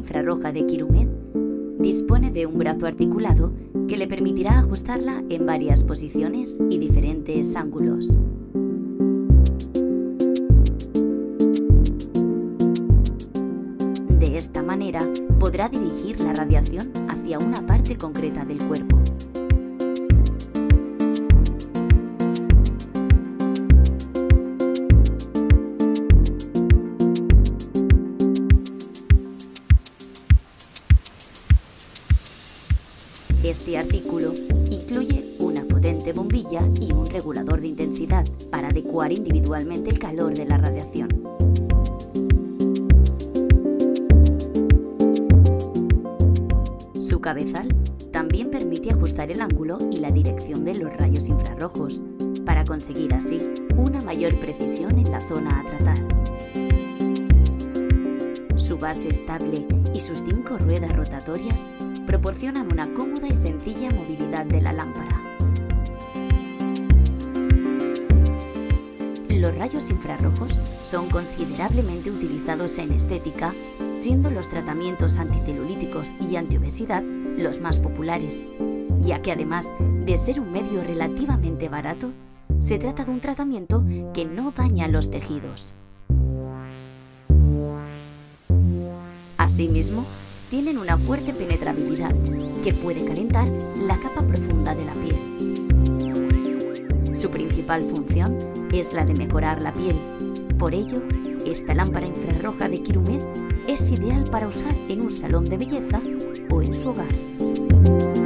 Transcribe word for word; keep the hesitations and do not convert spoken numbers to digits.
infrarroja de Quirumed dispone de un brazo articulado que le permitirá ajustarla en varias posiciones y diferentes ángulos. De esta manera, podrá dirigir la radiación hacia una parte concreta del cuerpo. Este artículo incluye una potente bombilla y un regulador de intensidad para adecuar individualmente el calor de la radiación. Su cabezal también permite ajustar el ángulo y la dirección de los rayos infrarrojos, para conseguir así una mayor precisión en la zona a tratar. Su base estable y sus cinco ruedas rotatorias proporcionan una cómoda y sencilla movilidad de la lámpara. Los rayos infrarrojos son considerablemente utilizados en estética, siendo los tratamientos anticelulíticos y antiobesidad los más populares, ya que además de ser un medio relativamente barato, se trata de un tratamiento que no daña los tejidos. Asimismo, tienen una fuerte penetrabilidad que puede calentar la capa profunda de la piel. Su principal función es la de mejorar la piel. Por ello, esta lámpara infrarroja de Quirumed es ideal para usar en un salón de belleza o en su hogar.